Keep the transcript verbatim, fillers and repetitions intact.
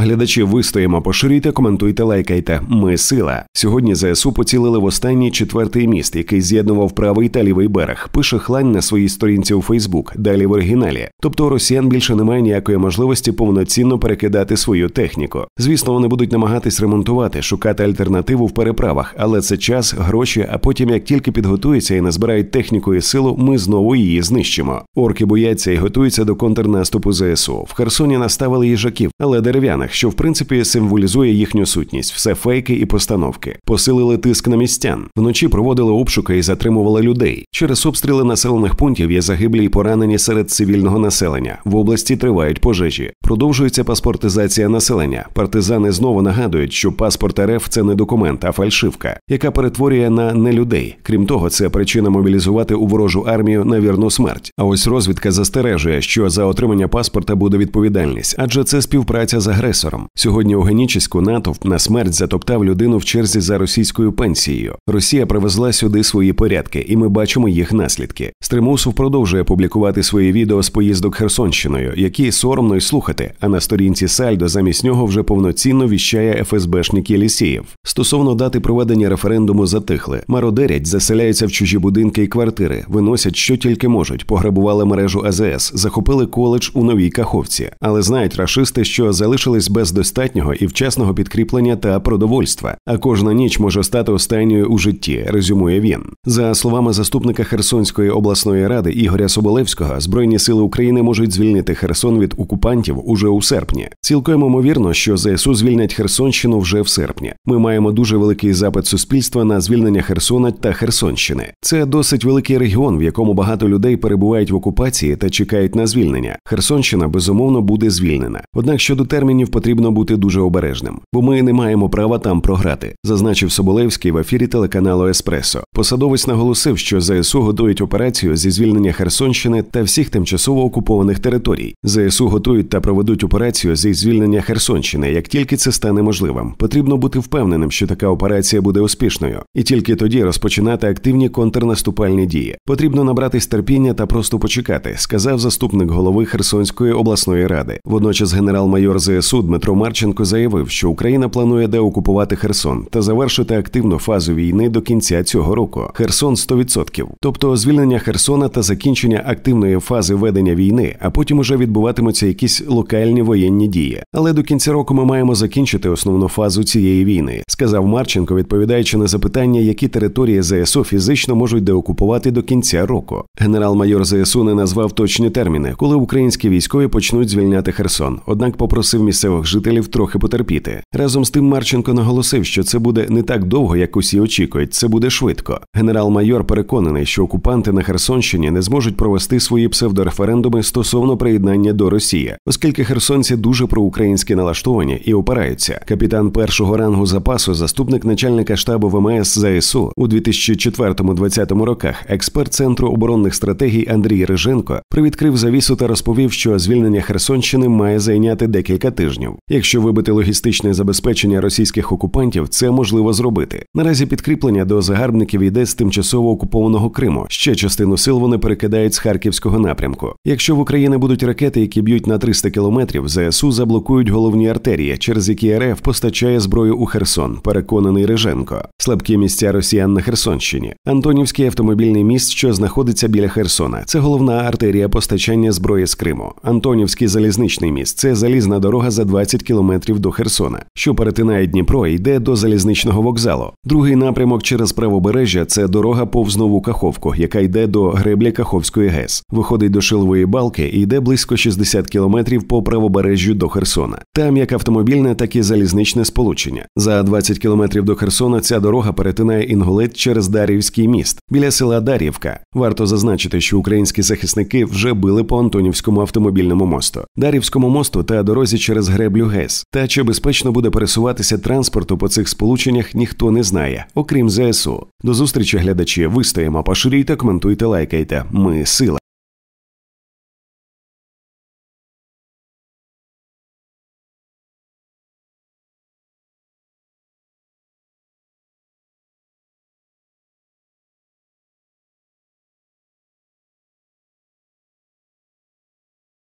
Глядачі, вистоїмо, поширюйте, коментуйте, лайкайте. Ми – сила. Сьогодні ЗСУ поцілили в останній четвертий міст, який з'єднував правий та лівий берег. Пише Хлань на своїй сторінці у Фейсбук, далі в оригіналі. Тобто у росіян більше немає ніякої можливості повноцінно перекидати свою техніку. Звісно, вони будуть намагатись ремонтувати, шукати альтернативу в переправах, але це час, гроші, а потім, як тільки підготуються і назбирають техніку і силу, ми знову її знищимо. Орки бояться і готуються до контрнаступу ЗСУ. В Херсоні наставили їжаків, але дерев'яних, що в принципі символізує їхню сутність. Все фейки і постановки. Посилили тиск на містян. Вночі проводили обшуки і затримували людей. Через обстріли населених пунктів є загиблі і поранені серед цивільного населення. В області тривають пожежі. Продовжується паспортизація населення. Партизани знову нагадують, що паспорт РФ – це не документ, а фальшивка, яка перетворює на нелюдей. Крім того, це причина мобілізувати у ворожу армію на вірну смерть. А ось розвідка застережує, що за отримання паспорта буде відповідальність, адже це співпраця з агресором. Сьогодні у Генічеську натовп на смерть затоптав людину в черзі за російською пенсією. Росія привезла сюди свої порядки, і ми бачимо їх наслідки. Стримусов продовжує публікувати свої відео з поїздок Херсонщиною, які соромно й слухати, а на сторінці Сальдо замість нього вже повноцінно віщає еф ес бешник Єлісєєв. Стосовно дати проведення референдуму затихли. Мародерять, заселяються в чужі будинки і квартири, виносять що тільки можуть, пограбували мережу а зе ес, захопили коледж у Новій Каховці. Але знають рашисти, що залишились без достатнього і вчасного підкріплення та продовольства. А кожна ніч може стати останньою у житті, резюмує він. За словами заступника Херсонської обласної ради Ігоря Соболевського, Збройні сили України можуть звільнити Херсон від окупантів уже у серпні. Цілком ймовірно, що зе ес у звільнять Херсонщину вже в серпні. Ми маємо дуже великий запит суспільства на звільнення Херсона та Херсонщини. Це досить великий регіон, в якому багато людей перебувають в окупації та чекають на звільнення. Херсонщина, безумовно, буде звільнена. Однак щодо термінів потрібно бути дуже обережним, бо ми не маємо права там програти, зазначив Соболевський в ефірі телеканалу Еспресо. Посадовець наголосив, що зе ес у готують операцію зі звільнення Херсонщини та всіх тимчасово окупованих територій. зе ес у готують та проведуть операцію зі звільнення Херсонщини, як тільки це стане можливим. Потрібно бути впевненим, що така операція буде успішною. І тільки тоді розпочинати активні контрнаступальні дії. Потрібно набратись терпіння та просто почекати, сказав заступник голови Херсонської обласної ради. Водночас генерал-майор зе ес у Дмитро Марченко заявив, що Україна планує деокупувати Херсон та завершити активну фазу війни до кінця цього року. Херсон сто відсотків. Тобто звільнення Херсона та закінчення активної фази ведення війни, а потім уже відбуватимуться якісь локальні воєнні дії. Але до кінця року ми маємо закінчити основну фазу цієї війни, сказав Марченко, відповідаючи на запитання, які території зе ес у фізично можуть деокупувати до кінця року. Генерал-майор зе ес у не назвав точні терміни, коли українські військові почнуть звільняти Херсон, однак попросив місцевих жителів трохи потерпіти. Разом з тим Марченко наголосив, що це буде не так довго, як усі очікують, це буде швидко. Генерал-майор переконаний, що окупанти на Херсонщині не зможуть провести свої псевдореферендуми стосовно приєднання до Росії, оскільки херсонці дуже проукраїнськи налаштовані і опираються. Капітан першого рангу запасу, заступник начальника штабу ве ем ес зе ес у у дві тисячі четвертому-двадцятому роках, експерт Центру оборонних стратегій Андрій Риженко привідкрив завісу та розповів, що звільнення Херсонщини має зайняти декілька тижнів. Якщо вибити логістичне забезпечення російських окупантів, це можливо зробити. Наразі підкріплення до загарбників йде з тимчасово окупованого Криму. Ще частину сил вони перекидають з Харківського напрямку. Якщо в Україні будуть ракети, які б'ють на триста кілометрів, зе ес у заблокують головні артерії, через які ер еф постачає зброю у Херсон, переконаний Риженко. Слабкі місця росіян на Херсонщині. Антонівський автомобільний міст, що знаходиться біля Херсона. Це головна артерія постачання зброї з Криму. Антонівський залізничний міст – це залізна дорога за двадцять кілометрів до Херсона, що перетинає Дніпро і йде до залізничного вокзалу. Другий напрямок через правобережжя – це дорога повз Нову Каховку, яка йде до греблі Каховської ГЕС. Виходить до Шилової балки і йде близько шістдесят кілометрів по правобережжю до Херсона. Там як автомобільне, так і залізничне сполучення. За двадцять кілометрів до Херсона ця дорога перетинає Інгулець через Дар'ївський міст, біля села Дар'ївка. Варто зазначити, що українські захисники вже били по Антонівському автомобільному мосту, Дар'ївському мосту та дорозі через греблю ГЕС. Та чи безпечно буде пересуватися транспорту по цих сполученнях, ніхто не знає, окрім зе ес у. До зустрічі, глядачі. Вистоїмо, поширюйте, коментуйте, лайкайте. Ми – сила.